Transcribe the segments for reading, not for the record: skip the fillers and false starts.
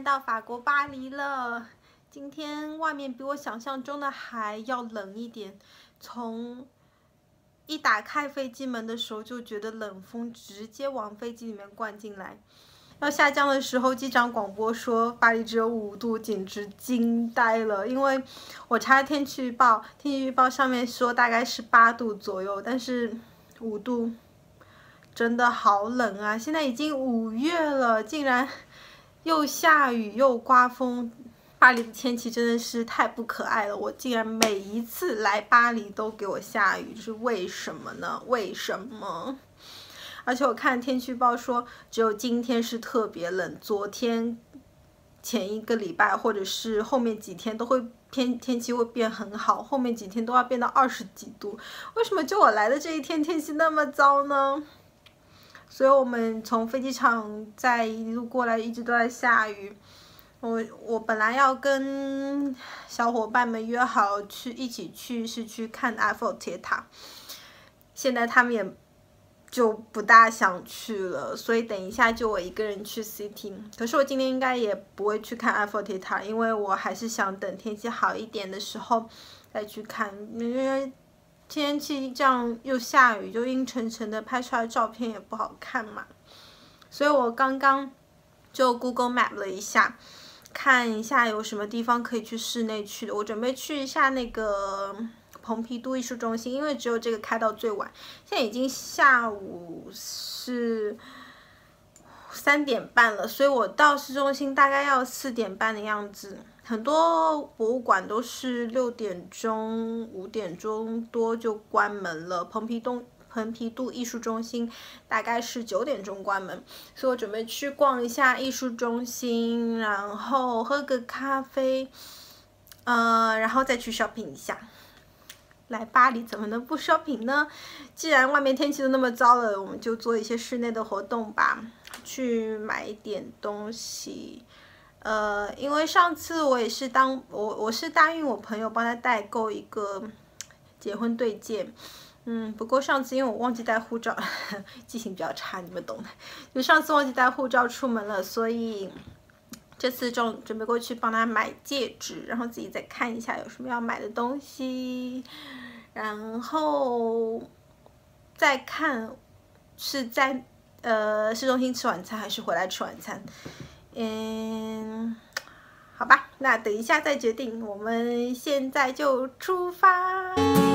到法国巴黎了。今天外面比我想象中的还要冷一点，从一打开飞机门的时候就觉得冷风直接往飞机里面灌进来。要下降的时候，机长广播说巴黎只有5度，简直惊呆了。因为我查天气预报，天气预报上面说大概是8度左右，但是5度真的好冷啊！现在已经5月了，竟然又下雨又刮风。巴黎的天气真的是太不可爱了，我竟然每一次来巴黎都给我下雨，这是为什么呢？为什么？而且我看天气预报说，只有今天是特别冷，昨天前一个礼拜或者是后面几天都会天气会变很好，后面几天都要变到20几度。为什么就我来的这一天天气那么糟呢？所以我们从飞机场再一路过来，一直都在下雨。我本来要跟小伙伴们约好一起去看埃菲尔铁塔，现在他们也就不大想去了，所以等一下就我一个人去 City。可是我今天应该也不会去看埃菲尔铁塔，因为我还是想等天气好一点的时候再去看，因为天气这样又下雨，就阴沉沉的，拍出来的照片也不好看嘛。所以我刚刚就 Google Map 了一下，看一下有什么地方可以去室内去的。我准备去一下那个蓬皮杜艺术中心，因为只有这个开到最晚。现在已经下午是3点半了，所以我到市中心大概要4点半的样子。很多博物馆都是6点钟、5点钟多就关门了。蓬皮杜艺术中心大概是9点钟关门，所以我准备去逛一下艺术中心，然后喝个咖啡，然后再去 shopping 一下。来巴黎怎么能不 shopping 呢？既然外面天气都那么糟了，我们就做一些室内的活动吧，去买一点东西。因为上次我也是我是答应我朋友帮他代购一个结婚对戒。不过上次因为我忘记带护照，记性比较差，你们懂的。就上次忘记带护照出门了，所以这次准备过去帮他买戒指，然后自己再看一下有什么要买的东西，然后再看是在市中心吃晚餐还是回来吃晚餐。好吧，那等一下再决定。我们现在就出发。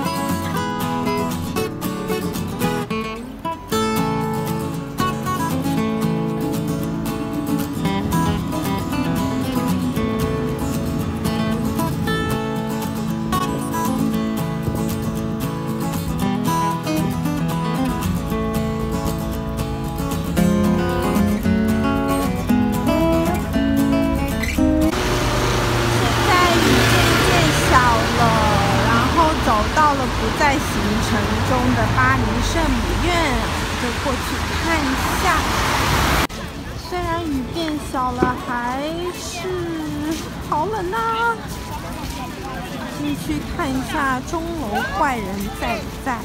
不在行程中的巴黎圣母院，就过去看一下。虽然雨变小了，还是好冷啊！进去看一下钟楼怪人在不在。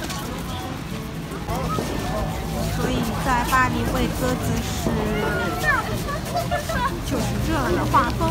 所以在巴黎喂鸽子就是这样的画风。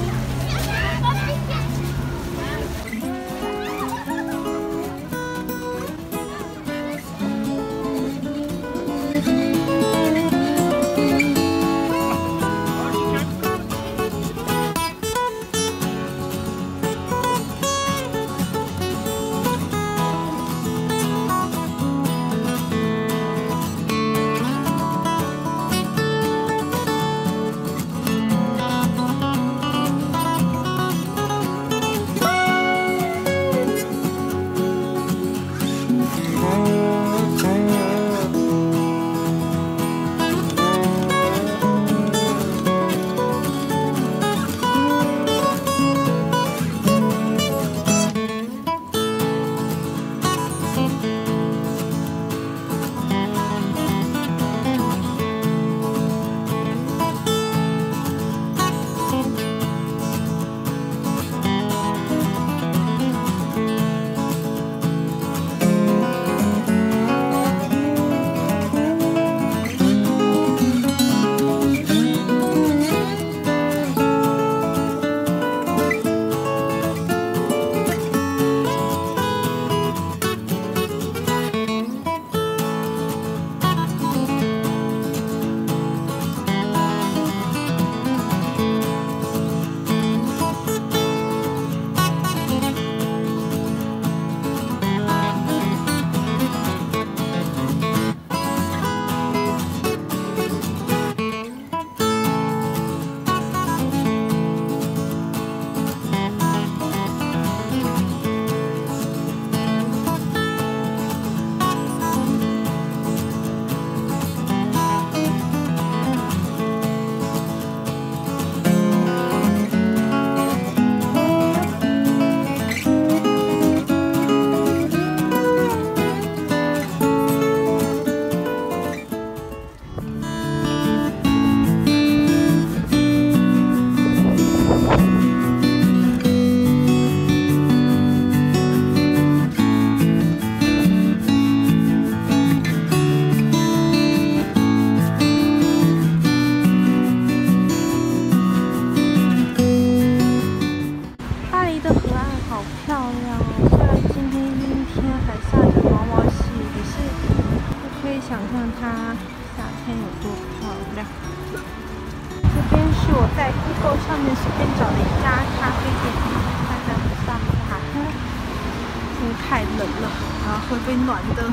以想象它夏天有多漂亮。这边是我在 Google 上面随便找的一家咖啡店，看看上茶。因为太冷了，然后会被暖的。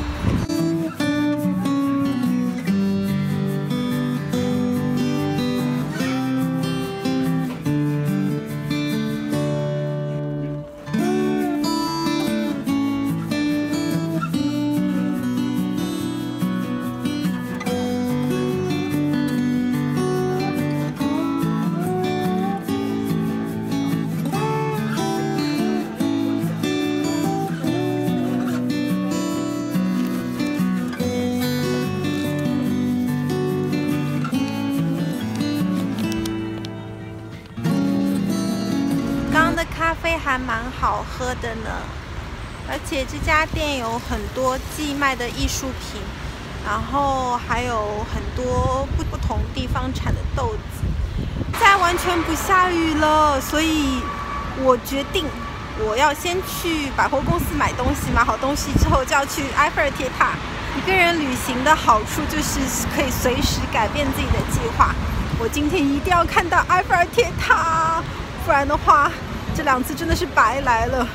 咖啡还蛮好喝的呢，而且这家店有很多寄卖的艺术品，然后还有很多不同地方产的豆子。现在完全不下雨了，所以我决定我要先去百货公司买东西，买好东西之后就要去埃菲尔铁塔。一个人旅行的好处就是可以随时改变自己的计划。我今天一定要看到埃菲尔铁塔，不然的话这2次真的是白来了。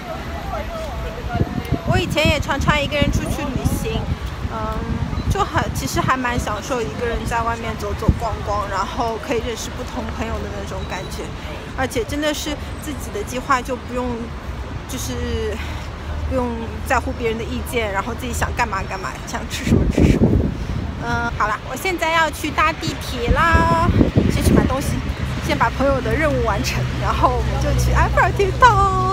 我以前也常常一个人出去旅行，其实还蛮享受一个人在外面走走逛逛，然后可以认识不同朋友的那种感觉。而且真的是自己的计划就不用在乎别人的意见，然后自己想干嘛干嘛，想吃什么吃什么。好啦，我现在要去搭地铁啦，先去买东西。先把朋友的任务完成，然后我们就去埃菲尔铁塔。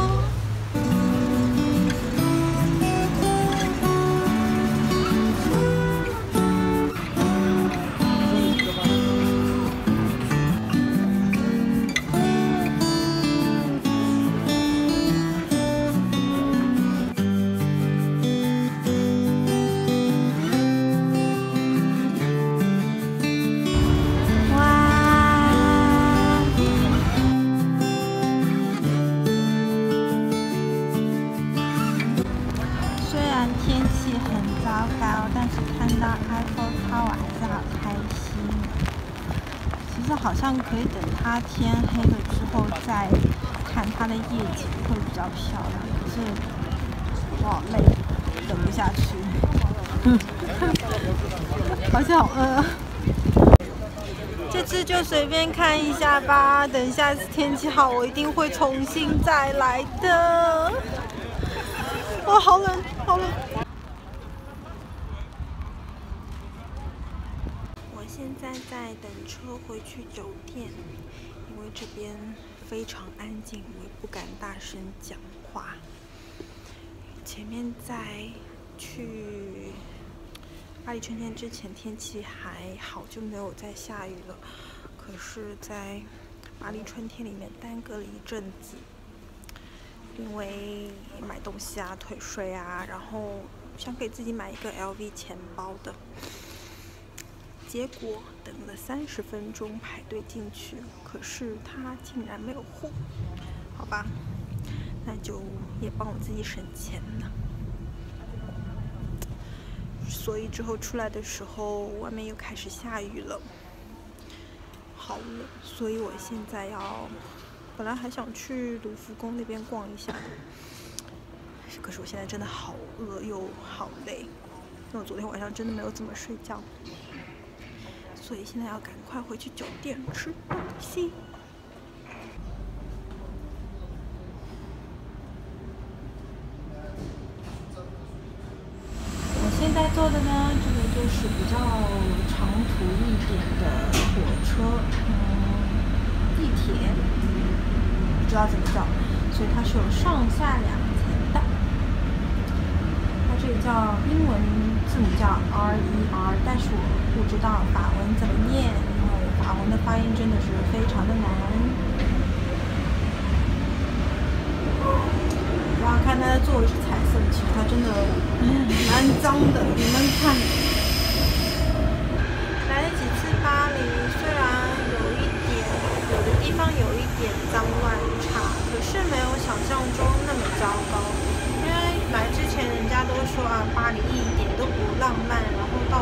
天气很糟糕，但是看到埃菲尔塔我还是好开心。其实好像可以等它天黑了之后再看它的夜景会比较漂亮，可是我好累，等不下去。好像好饿。这次就随便看一下吧，等下次天气好，我一定会重新再来的。哇，好冷，好冷！我现在在等车回去酒店，因为这边非常安静，我也不敢大声讲话。前面在去巴黎春天之前天气还好，就没有再下雨了。可是，在巴黎春天里面耽搁了一阵子。因为买东西啊、退税啊，然后想给自己买一个 LV 钱包的，结果等了30分钟排队进去，可是他竟然没有货，好吧，那就也帮我自己省钱了。所以之后出来的时候，外面又开始下雨了，好冷，所以我现在要。本来还想去卢浮宫那边逛一下，可是我现在真的好饿又好累，因为我昨天晚上真的没有怎么睡觉，所以现在要赶快回去酒店吃东西。我现在坐的呢，这个就是比较长途一点的火车，地铁。不知道怎么叫，所以它是有上下2层的。它这个叫英文字母叫 RER， 但是我不知道法文怎么念，因为法文的发音真的是非常的难。然后看它的座位是彩色的，其实它真的蛮脏的。你们看，来了几次巴黎，虽然有的地方有一点脏乱差，可是没有想象中那么糟糕。因为来之前人家都说啊，巴黎一点都不浪漫，然后到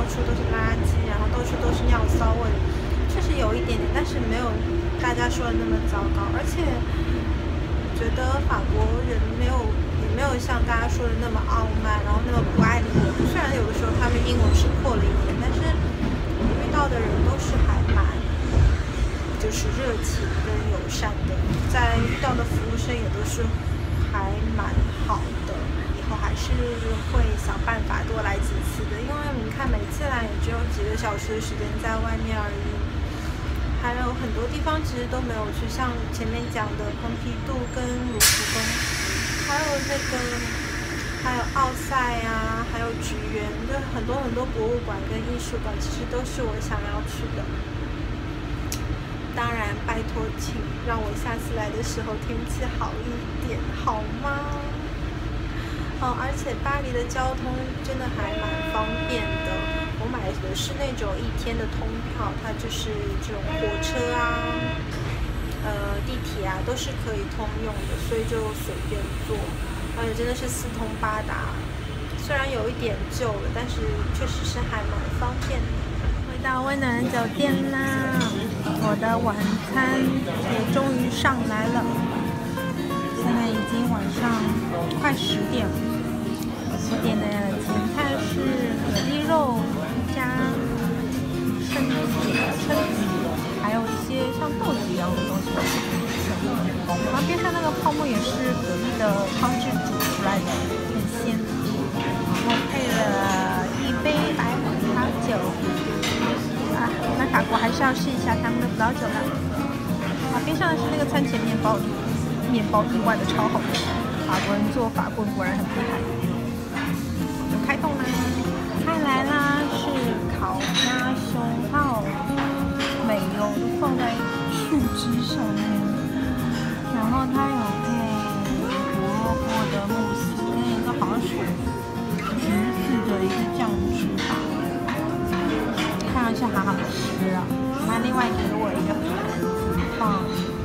处都是垃圾，然后到处都是尿骚味，确实有一点点，但是没有大家说的那么糟糕。而且觉得法国人也没有像大家说的那么傲慢，然后那么不爱理人。虽然有的时候他们英文是破了一点，但是遇到的人都是还蛮就是热情跟友善的，在遇到的服务生也都是还蛮好的。以后还是会想办法多来几次的，因为你看每次来也只有几个小时的时间在外面而已。还有很多地方其实都没有去，像前面讲的蓬皮杜跟卢浮宫，还有还有奥赛啊，还有橘园的很多博物馆跟艺术馆，其实都是我想要去的。当然，拜托，请让我下次来的时候天气好一点，好吗？而且巴黎的交通真的还蛮方便的。我买的是那种1天的通票，它就是这种火车啊、地铁啊都是可以通用的，所以就随便坐。而且真的是四通八达，虽然有一点旧了，但是确实是还蛮方便的。回到温暖酒店啦，我的晚餐也终于上来了。现在已经晚上快10点了。我点的前菜是蛤蜊肉加蛏子，还有一些像豆子一样的东西。然后边上那个泡沫也是蛤蜊的汤汁煮出来的，很鲜。然后配了1杯白葡萄酒。来法国还是要试一下他们的葡萄酒啦。边上的是那个餐前面包意外的超好吃。法国人做法棍果然很厉害。开动啦！开来啦，是烤鸭胸号，美油放在树枝上面，然后它有配胡萝卜的慕斯跟一个好像是橘子的一个酱汁吧，看上去好好吃啊！它另外给我一个盘放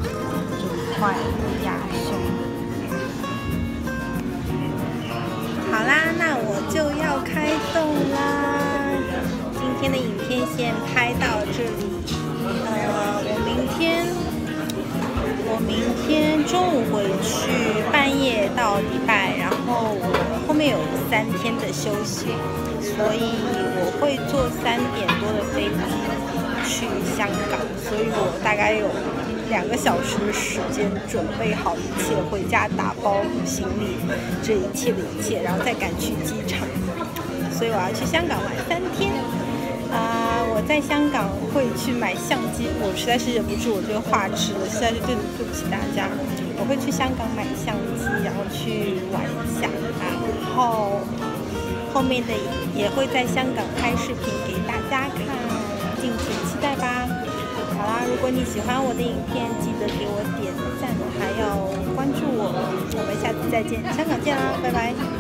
9块鸭胸。好啦，那我就要开动啦！今天的影片先拍到这里。我明天中午回去，半夜到迪拜，然后我后面有3天的休息，所以我会坐3点多的飞机去香港，所以我大概有2个小时的时间准备好一切，回家打包行李，这一切的一切，然后再赶去机场。所以我要去香港玩3天。我在香港会去买相机，我实在是忍不住我这个话吃了，实在是对不起大家。我会去香港买相机，然后去玩一下，然后后面的也会在香港拍视频给大家看，敬请期待吧。好啦，如果你喜欢我的影片，记得给我点赞，还要关注我。我们下次再见，香港见啦，拜拜。